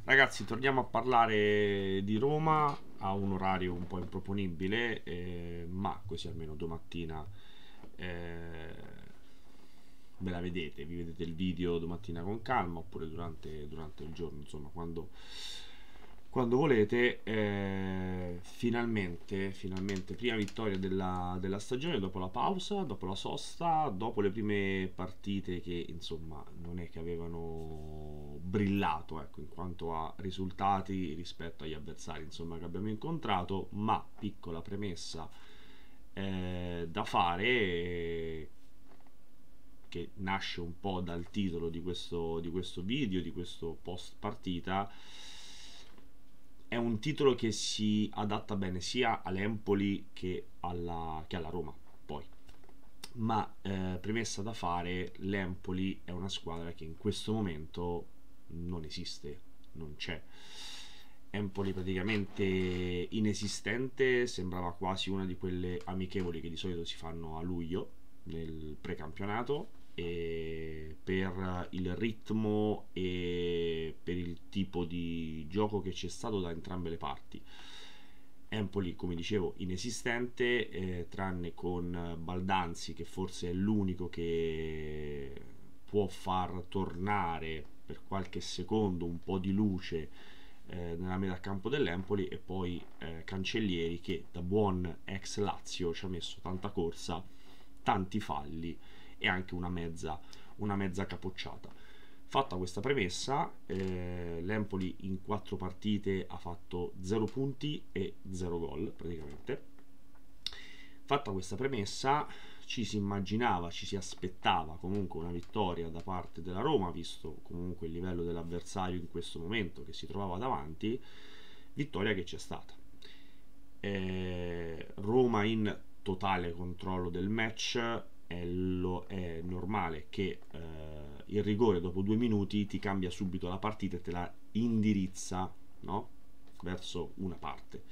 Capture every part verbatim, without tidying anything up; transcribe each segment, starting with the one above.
Ragazzi, torniamo a parlare di Roma a un orario un po' improponibile, eh, ma così almeno domattina eh, ve la vedete, vi vedete il video domattina con calma oppure durante, durante il giorno, insomma, quando, quando volete. Eh, finalmente, finalmente, prima vittoria della, della stagione dopo la pausa, dopo la sosta, dopo le prime partite che insomma non è che avevano brillato, ecco, in quanto a risultati rispetto agli avversari insomma che abbiamo incontrato, ma piccola premessa eh, da fare, eh, che nasce un po' dal titolo di questo, di questo video, di questo post partita. È un titolo che si adatta bene sia all'Empoli che alla, che alla Roma, poi. Ma eh, premessa da fare, l'Empoli è una squadra che in questo momento non esiste, non c'è. Empoli praticamente inesistente, sembrava quasi una di quelle amichevoli che di solito si fanno a luglio nel precampionato, e per il ritmo e per il tipo di gioco che c'è stato da entrambe le parti. Empoli, come dicevo, inesistente, eh, tranne con Baldanzi, che forse è l'unico che può far tornare per qualche secondo un po' di luce eh, nella metà campo dell'Empoli, e poi eh, Cancellieri, che da buon ex Lazio ci ha messo tanta corsa, tanti falli e anche una mezza, una mezza capocciata. Fatta questa premessa, eh, l'Empoli in quattro partite ha fatto zero punti e zero gol praticamente. Fatta questa premessa, ci si immaginava, ci si aspettava comunque una vittoria da parte della Roma, visto comunque il livello dell'avversario in questo momento che si trovava davanti. Vittoria che c'è stata. Eh, Roma in totale controllo del match. È, lo, è normale che eh, il rigore dopo due minuti ti cambia subito la partita e te la indirizza, no? Verso una parte.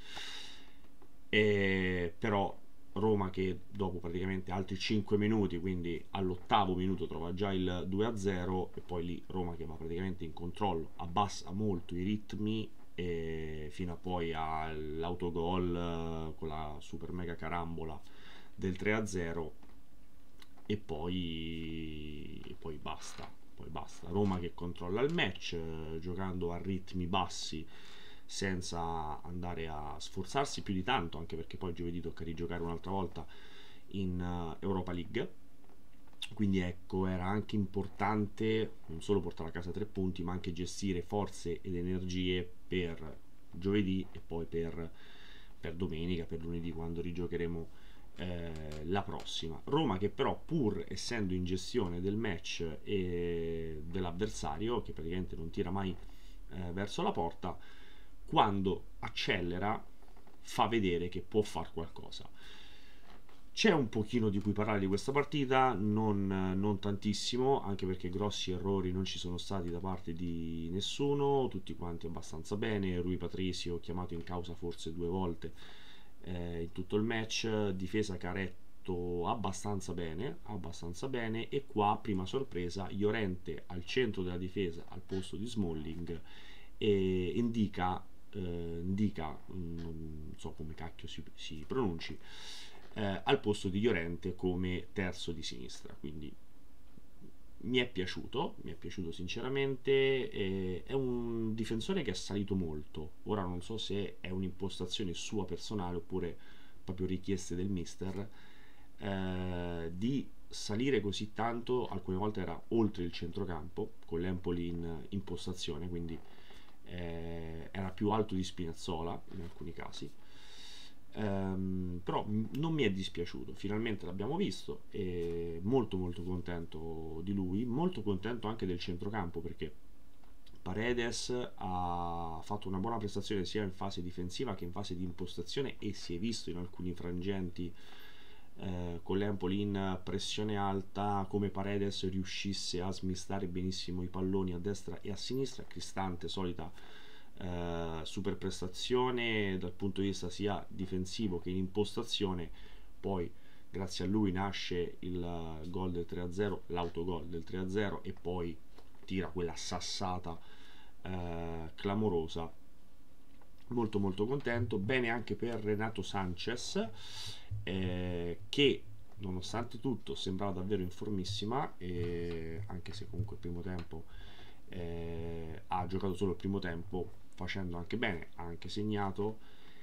E, però Roma, che dopo praticamente altri cinque minuti, quindi all'ottavo minuto, trova già il due a zero, e poi lì Roma che va praticamente in controllo, abbassa molto i ritmi, e fino a poi all'autogol eh, con la super mega carambola del tre a zero, e poi, e poi basta. Poi basta. Roma che controlla il match, eh, giocando a ritmi bassi senza andare a sforzarsi più di tanto, anche perché poi giovedì tocca rigiocare un'altra volta in uh, Europa League. Quindi ecco, era anche importante non solo portare a casa tre punti, ma anche gestire forze ed energie per giovedì e poi per, per domenica, per lunedì, quando rigiocheremo eh, la prossima. Roma che però, pur essendo in gestione del match e dell'avversario, che praticamente non tira mai eh, verso la porta, quando accelera fa vedere che può far qualcosa. C'è un pochino di cui parlare di questa partita, non, non tantissimo, anche perché grossi errori non ci sono stati da parte di nessuno, tutti quanti abbastanza bene. Rui Patricio chiamato in causa forse due volte eh, in tutto il match, difesa Caretto abbastanza bene, abbastanza bene, e qua, prima sorpresa, Llorente al centro della difesa al posto di Smalling, e indica, eh, indica non so come cacchio si, si pronunci, eh, al posto di Llorente come terzo di sinistra. Quindi mi è piaciuto, mi è piaciuto sinceramente. Eh, è un difensore che è salito molto. Ora non so se è un'impostazione sua personale oppure proprio richieste del mister, eh, di salire così tanto. Alcune volte era oltre il centrocampo con l'Empoli in impostazione, quindi eh, era più alto di Spinazzola in alcuni casi. Um, però non mi è dispiaciuto, finalmente l'abbiamo visto, e molto molto contento di lui, molto contento anche del centrocampo, perché Paredes ha fatto una buona prestazione sia in fase difensiva che in fase di impostazione, e si è visto in alcuni frangenti eh, con l'Empoli in pressione alta come Paredes riuscisse a smistare benissimo i palloni a destra e a sinistra. Cristante, solita Uh, super prestazione dal punto di vista sia difensivo che in impostazione. Poi grazie a lui nasce il uh, gol del tre a zero, l'autogol del tre a zero, e poi tira quella sassata uh, eh, clamorosa. Molto molto contento. Bene anche per Renato Sanchez, eh, che nonostante tutto sembrava davvero in formissima, e anche se comunque il primo tempo eh, ha giocato solo il primo tempo facendo anche bene, ha anche segnato,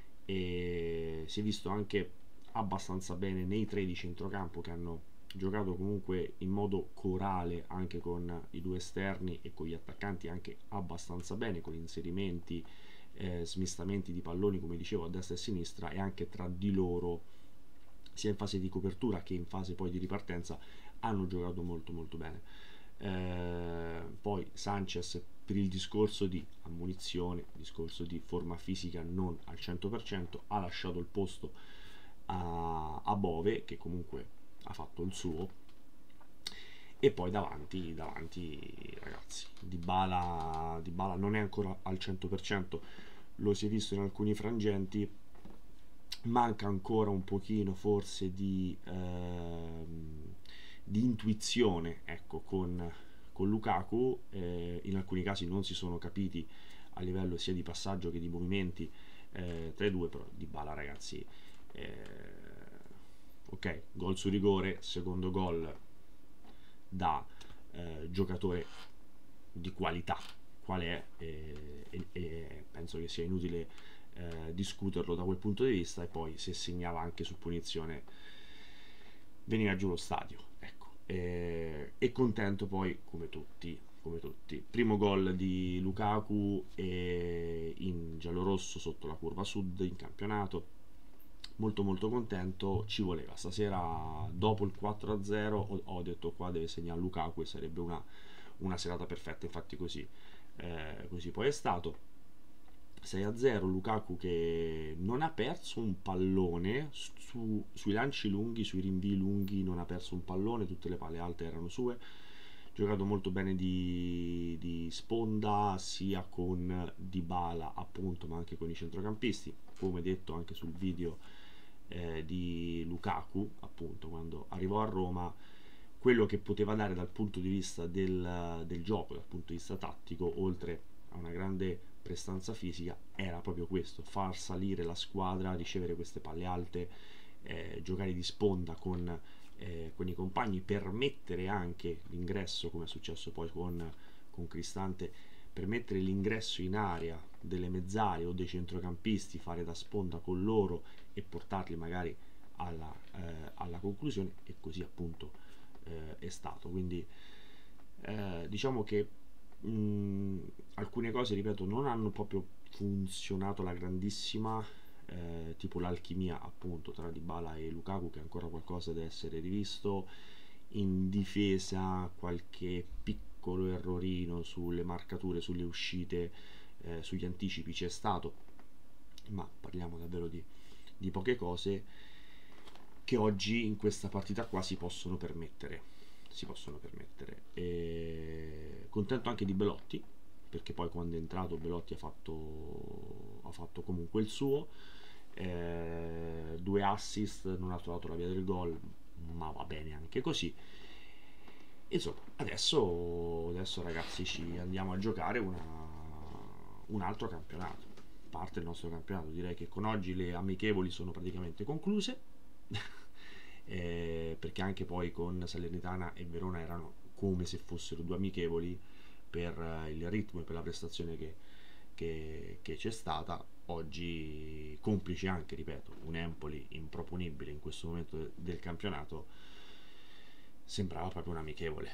e si è visto anche abbastanza bene nei tre di centrocampo, che hanno giocato comunque in modo corale anche con i due esterni e con gli attaccanti anche abbastanza bene, con inserimenti, eh, smistamenti di palloni, come dicevo, a destra e a sinistra, e anche tra di loro sia in fase di copertura che in fase poi di ripartenza hanno giocato molto molto bene. Eh, poi Sanchez, per il discorso di ammonizione, discorso di forma fisica non al cento per cento, ha lasciato il posto a, a Bove, che comunque ha fatto il suo, e poi davanti, davanti ragazzi, Dybala, Dybala non è ancora al cento per cento, lo si è visto in alcuni frangenti, manca ancora un pochino forse di, ehm, di intuizione, ecco, con, con Lukaku, eh, in alcuni casi non si sono capiti a livello sia di passaggio che di movimenti eh, tra i due, però Dybala ragazzi, eh, ok, gol su rigore, secondo gol da eh, giocatore di qualità qual è, e, e, e penso che sia inutile eh, discuterlo da quel punto di vista. E poi se segnava anche su punizione veniva giù lo stadio, ecco. E, e contento poi come tutti come tutti primo gol di Lukaku e in giallorosso sotto la curva sud in campionato, molto molto contento. Ci voleva stasera, dopo il quattro a zero ho, ho detto qua deve segnare Lukaku e sarebbe una, una serata perfetta, infatti così, eh, così poi è stato. sei a zero, Lukaku che non ha perso un pallone su, sui lanci lunghi, sui rinvii lunghi non ha perso un pallone, tutte le palle alte erano sue, giocato molto bene di, di sponda sia con Dybala appunto ma anche con i centrocampisti, come detto anche sul video eh, di Lukaku appunto quando arrivò a Roma. Quello che poteva dare dal punto di vista del, del gioco, dal punto di vista tattico, oltre a una grande prestanza fisica, era proprio questo: far salire la squadra, ricevere queste palle alte, eh, giocare di sponda con, eh, con i compagni, permettere anche l'ingresso, come è successo poi con, con Cristante, permettere l'ingresso in area delle mezzali o dei centrocampisti, fare da sponda con loro e portarli magari alla, eh, alla conclusione, e così appunto eh, è stato. Quindi eh, diciamo che mh, alcune cose, ripeto, non hanno proprio funzionato alla grandissima, eh, tipo l'alchimia appunto tra Dybala e Lukaku, che ancora qualcosa deve essere rivisto. In difesa qualche piccolo errorino sulle marcature, sulle uscite, eh, sugli anticipi c'è stato, ma parliamo davvero di, di poche cose che oggi in questa partita qua si possono permettere si possono permettere. E contento anche di Belotti, perché poi quando è entrato Belotti ha fatto ha fatto comunque il suo, eh, due assist, non ha trovato la via del gol, ma va bene anche così. Insomma, adesso, adesso ragazzi ci andiamo a giocare una, un altro campionato. Parte il nostro campionato, direi che con oggi le amichevoli sono praticamente concluse. Eh, perché anche poi con Salernitana e Verona erano come se fossero due amichevoli per eh, il ritmo e per la prestazione che, che, che c'è stata. Oggi, complice anche, ripeto, un Empoli improponibile in questo momento de- del campionato, sembrava proprio un amichevole.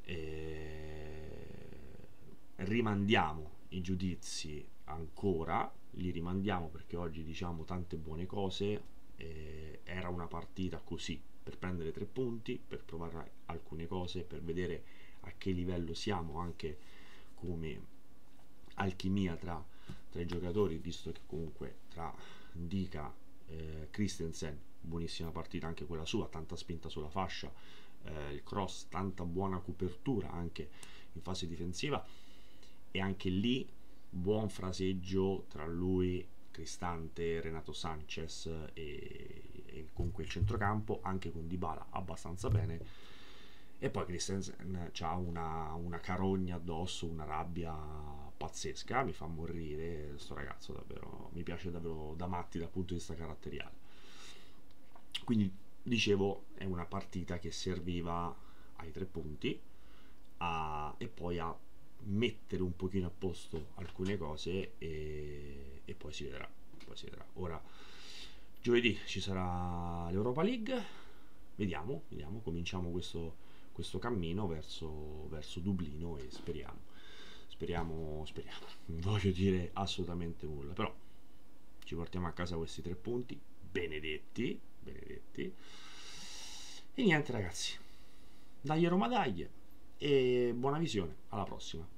E rimandiamo i giudizi ancora, li rimandiamo perché oggi diciamo tante buone cose. Eh, era una partita così per prendere tre punti, per provare alcune cose, per vedere a che livello siamo anche come alchimia tra, tra i giocatori, visto che comunque tra Ndicka, eh, Christensen, buonissima partita anche quella sua, tanta spinta sulla fascia, eh, il cross, tanta buona copertura anche in fase difensiva, e anche lì buon fraseggio tra lui, Cristante, Renato Sanchez e, e comunque il centrocampo, anche con Dybala abbastanza bene. E poi Christensen ha una, una carogna addosso, una rabbia pazzesca, mi fa morire sto ragazzo, davvero, mi piace davvero da matti dal punto di vista caratteriale. Quindi dicevo, è una partita che serviva ai tre punti a, e poi a mettere un pochino a posto alcune cose e, e poi si vedrà, poi si vedrà. Ora giovedì ci sarà l'Europa League, vediamo, vediamo, cominciamo questo, questo cammino verso, verso Dublino e speriamo, speriamo, speriamo, non voglio dire assolutamente nulla, però ci portiamo a casa questi tre punti, benedetti, benedetti, e niente ragazzi, dai Roma dai, e buona visione, alla prossima.